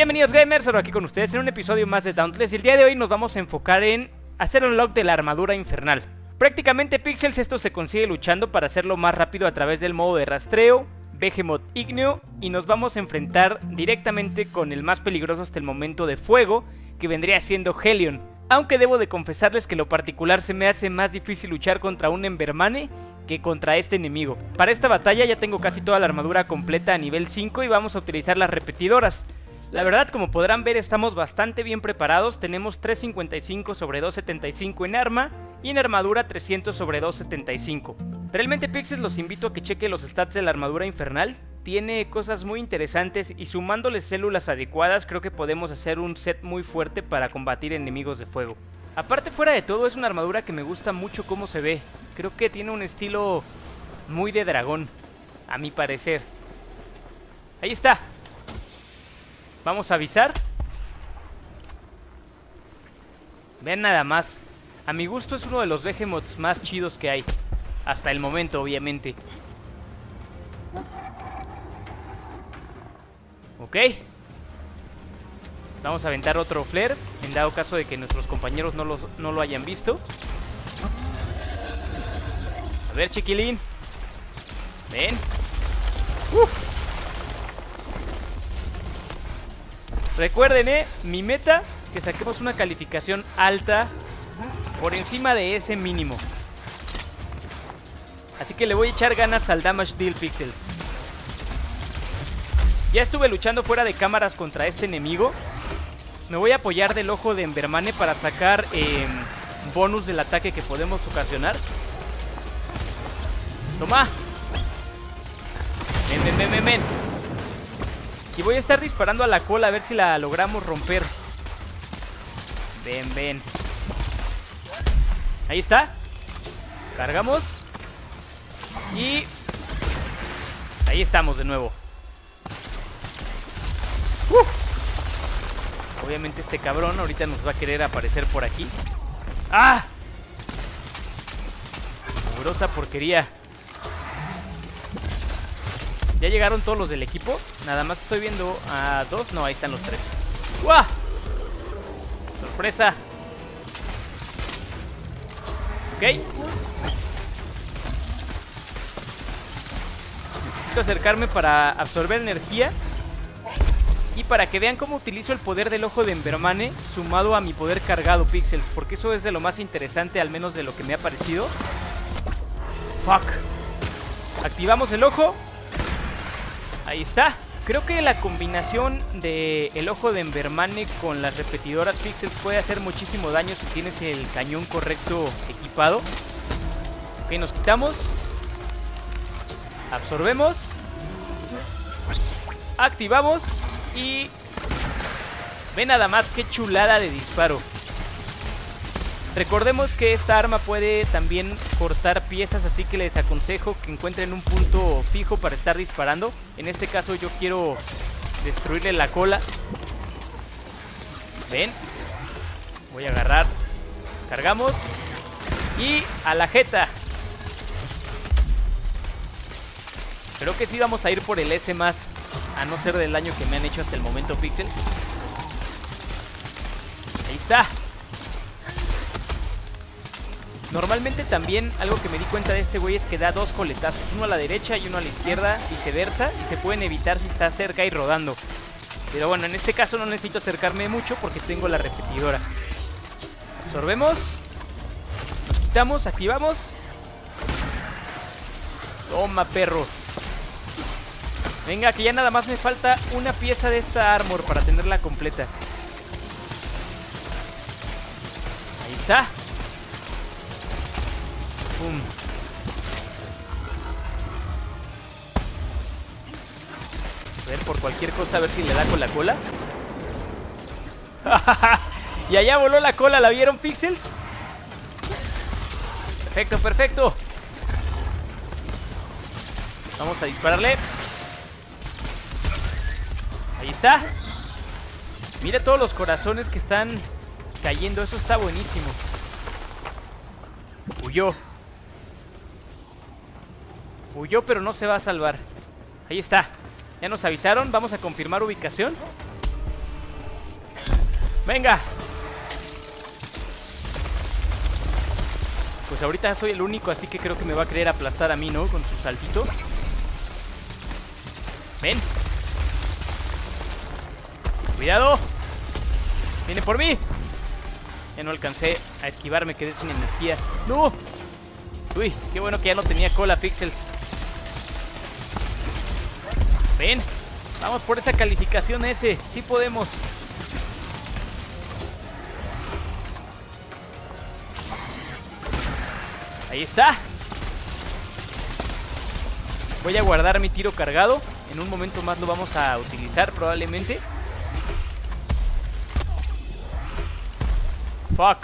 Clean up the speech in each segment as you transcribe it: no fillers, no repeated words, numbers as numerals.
Bienvenidos gamers, ahora aquí con ustedes en un episodio más de Dauntless. Y el día de hoy nos vamos a enfocar en hacer un unlock de la armadura infernal. Prácticamente Pixels esto se consigue luchando para hacerlo más rápido a través del modo de rastreo, Behemoth Igneo, y nos vamos a enfrentar directamente con el más peligroso hasta el momento de fuego, que vendría siendo Hellion. Aunque debo de confesarles que en lo particular se me hace más difícil luchar contra un Embermane que contra este enemigo. Para esta batalla ya tengo casi toda la armadura completa a nivel 5 y vamos a utilizar las repetidoras. La verdad, como podrán ver, estamos bastante bien preparados. Tenemos 355 sobre 275 en arma y en armadura 300 sobre 275. Realmente Pixels los invito a que chequen los stats de la armadura infernal. Tiene cosas muy interesantes y sumándole células adecuadas creo que podemos hacer un set muy fuerte para combatir enemigos de fuego. Aparte, fuera de todo, es una armadura que me gusta mucho cómo se ve. Creo que tiene un estilo muy de dragón, a mi parecer. Ahí está. Vamos a avisar. Vean nada más. A mi gusto es uno de los Behemoths más chidos que hay. Hasta el momento, obviamente. Ok. Vamos a aventar otro flare, en dado caso de que nuestros compañeros no lo hayan visto. A ver, chiquilín. Ven. Recuerden, mi meta, que saquemos una calificación alta por encima de ese mínimo. Así que le voy a echar ganas al damage deal, Pixels. Ya estuve luchando fuera de cámaras contra este enemigo. Me voy a apoyar del ojo de Embermane para sacar bonus del ataque que podemos ocasionar. ¡Toma! Ven. Y voy a estar disparando a la cola a ver si la logramos romper. Ven. Ahí está. Cargamos. Y ahí estamos de nuevo. Obviamente este cabrón ahorita nos va a querer aparecer por aquí. ¡Ah! Mugrosa porquería. ¿Ya llegaron todos los del equipo? Nada más estoy viendo a dos. No, ahí están los tres. ¡Guau! ¡Sorpresa! Ok. Necesito acercarme para absorber energía. Y para que vean cómo utilizo el poder del ojo de Embermane sumado a mi poder cargado, Pixels. Porque eso es de lo más interesante, al menos de lo que me ha parecido. ¡Fuck! Activamos el ojo. Ahí está. Creo que la combinación de el ojo de Embermane con las repetidoras, Pixels, puede hacer muchísimo daño si tienes el cañón correcto equipado. Ok, nos quitamos. Absorbemos. Activamos. Y ven nada más qué chulada de disparo. Recordemos que esta arma puede también cortar piezas, así que les aconsejo que encuentren un punto fijo para estar disparando. En este caso yo quiero destruirle la cola. Ven. Voy a agarrar. Cargamos. Y a la jeta. Creo que sí vamos a ir por el S más, a no ser del daño que me han hecho hasta el momento, Pixels. Ahí está. Normalmente también algo que me di cuenta de este güey es que da dos coletazos, uno a la derecha y uno a la izquierda, viceversa, y se pueden evitar si está cerca y rodando. Pero bueno, en este caso no necesito acercarme mucho porque tengo la repetidora. Absorbemos. Nos quitamos, activamos. Toma, perro. Venga, que ya nada más me falta una pieza de esta armor para tenerla completa. Ahí está. Pum. A ver, por cualquier cosa, a ver si le da con la cola. Y allá voló la cola, ¿la vieron, Pixels? Perfecto. Vamos a dispararle. Ahí está. Mira todos los corazones que están cayendo. Eso está buenísimo. Huyó, pero no se va a salvar. Ahí está. Ya nos avisaron. Vamos a confirmar ubicación. ¡Venga! Pues ahorita soy el único, así que creo que me va a querer aplastar a mí, ¿no? Con su saltito. ¡Ven! ¡Cuidado! ¡Viene por mí! Ya no alcancé a esquivar, me quedé sin energía. ¡No! Uy, qué bueno que ya no tenía cola, Pixels. ¡Ven! Vamos por esa calificación ese. ¡Sí podemos! Ahí está. Voy a guardar mi tiro cargado. En un momento más lo vamos a utilizar probablemente. Fuck.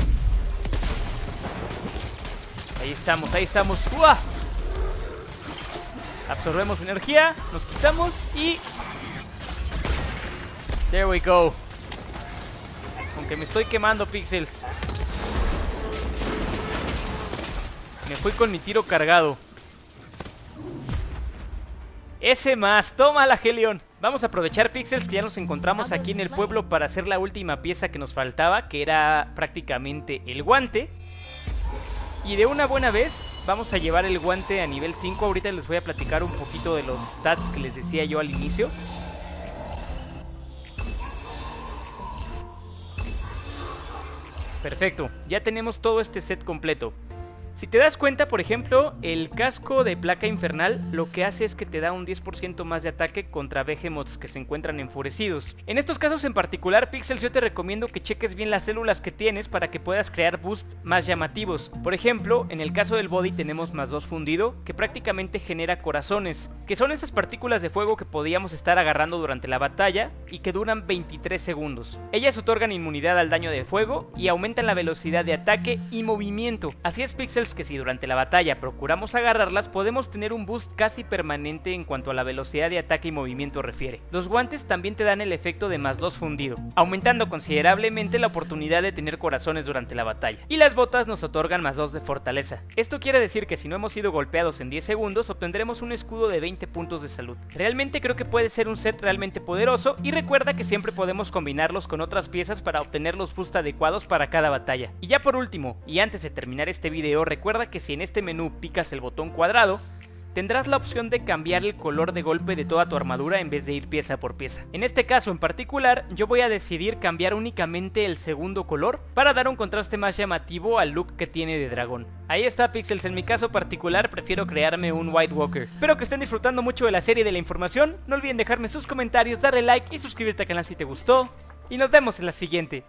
Ahí estamos, ahí estamos. ¡Uah! Absorbemos energía, nos quitamos y... There we go. Aunque me estoy quemando, Pixels. Me fui con mi tiro cargado. Ese más, toma la Helion. Vamos a aprovechar, Pixels, que ya nos encontramos aquí en el pueblo para hacer la última pieza que nos faltaba, que era prácticamente el guante. Y de una buena vez vamos a llevar el guante a nivel 5. Ahorita les voy a platicar un poquito de los stats que les decía yo al inicio. Perfecto, ya tenemos todo este set completo. Si te das cuenta, por ejemplo, el casco de placa infernal lo que hace es que te da un 10% más de ataque contra Behemoths que se encuentran enfurecidos. En estos casos en particular, Pixels, yo te recomiendo que cheques bien las células que tienes para que puedas crear boosts más llamativos. Por ejemplo, en el caso del body tenemos +2 fundido, que prácticamente genera corazones, que son estas partículas de fuego que podíamos estar agarrando durante la batalla y que duran 23 segundos. Ellas otorgan inmunidad al daño de fuego y aumentan la velocidad de ataque y movimiento. Así es, Pixels, que si durante la batalla procuramos agarrarlas, podemos tener un boost casi permanente en cuanto a la velocidad de ataque y movimiento refiere. Los guantes también te dan el efecto de +2 fundido, aumentando considerablemente la oportunidad de tener corazones durante la batalla. Y las botas nos otorgan +2 de fortaleza. Esto quiere decir que si no hemos sido golpeados en 10 segundos, obtendremos un escudo de 20 puntos de salud. Realmente creo que puede ser un set realmente poderoso, y recuerda que siempre podemos combinarlos con otras piezas para obtener los boosts adecuados para cada batalla. Y ya por último, y antes de terminar este video, recuerda que si en este menú picas el botón cuadrado, tendrás la opción de cambiar el color de golpe de toda tu armadura en vez de ir pieza por pieza. En este caso en particular, yo voy a decidir cambiar únicamente el segundo color para dar un contraste más llamativo al look que tiene de dragón. Ahí está, Pixels. En mi caso particular prefiero crearme un White Walker. Espero que estén disfrutando mucho de la serie y de la información. No olviden dejarme sus comentarios, darle like y suscribirte al canal si te gustó. Y nos vemos en la siguiente.